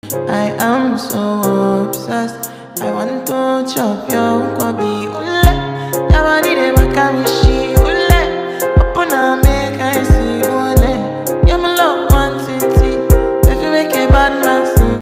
I am so obsessed. I want to chop your kwabi. Ule, your body dey make me